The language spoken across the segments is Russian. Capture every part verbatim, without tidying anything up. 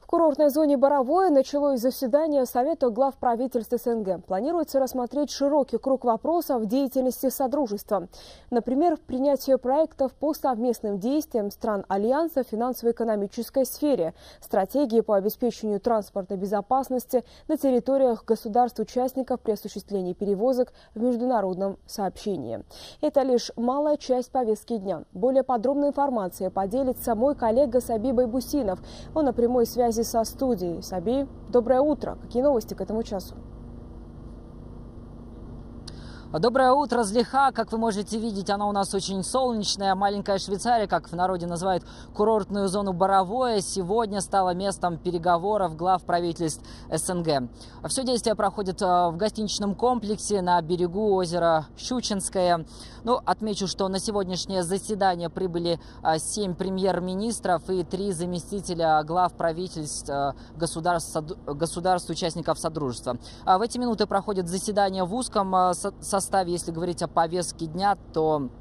курортной зоне Боровое началось заседание Совета глав правительств СНГ. Планируется рассмотреть широкий круг вопросов деятельности Содружества. Например, принятие проектов по совместным действиям стран Альянса в финансово-экономической сфере, стратегии по обеспечению транспортной безопасности на территориях государств-участников при осуществлении перевозок в международном сообщении. Это лишь малая часть повестки дня. Более подробной информацией поделится мой коллега Саби Байбусинов. Он на прямой связи со студией. Саби, доброе утро. Какие новости к этому часу? Доброе утро, Злиха. Как вы можете видеть, она у нас очень солнечная. Маленькая Швейцария, как в народе называют курортную зону Боровое, сегодня стала местом переговоров глав правительств СНГ. Все действие проходит в гостиничном комплексе на берегу озера Щучинское. Ну, отмечу, что на сегодняшнее заседание прибыли семь премьер-министров и три заместителя глав правительств государств, государств-участников Содружества. В эти минуты проходит заседание в узком составе. Если говорить о повестке дня, то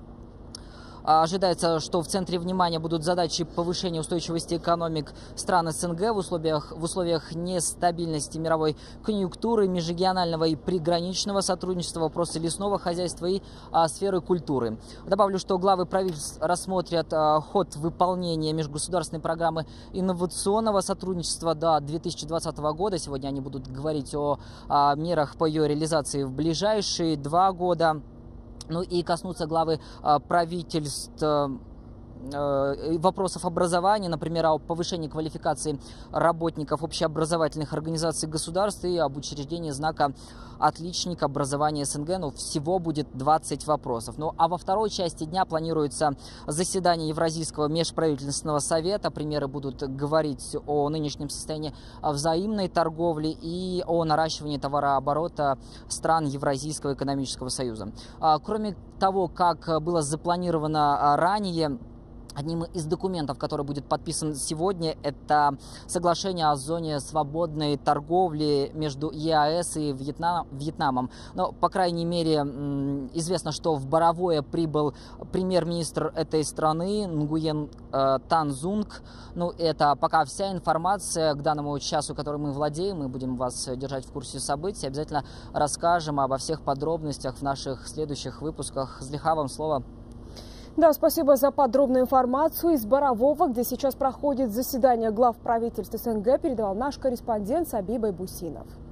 ожидается, что в центре внимания будут задачи повышения устойчивости экономик стран СНГ в условиях, в условиях нестабильности мировой конъюнктуры, межрегионального и приграничного сотрудничества, вопросы лесного хозяйства и а, сферы культуры. Добавлю, что главы правительств рассмотрят а, ход выполнения межгосударственной программы инновационного сотрудничества до две тысячи двадцатого года. Сегодня они будут говорить о а, мерах по ее реализации в ближайшие два года. Ну и коснутся главы а, правительств а, вопросов образования, например, о повышении квалификации работников общеобразовательных организаций государств и об учреждении знака «Отличник образования СНГ». Ну, всего будет двадцать вопросов. Ну, а во второй части дня планируется заседание Евразийского межправительственного совета. Премьеры будут говорить о нынешнем состоянии взаимной торговли и о наращивании товарооборота стран Евразийского экономического союза. Кроме того, как было запланировано ранее, одним из документов, который будет подписан сегодня, это соглашение о зоне свободной торговли между ЕАЭС и Вьетнам, Вьетнамом. Но, по крайней мере, известно, что в Боровое прибыл премьер-министр этой страны Нгуен э, Тан Зунг. Ну, это пока вся информация к данному часу, которой мы владеем. Мы будем вас держать в курсе событий. Обязательно расскажем обо всех подробностях в наших следующих выпусках. Злиха, вам слово. Да, спасибо за подробную информацию. Из Борового, где сейчас проходит заседание глав правительств СНГ, передавал наш корреспондент Саби Байбусинов.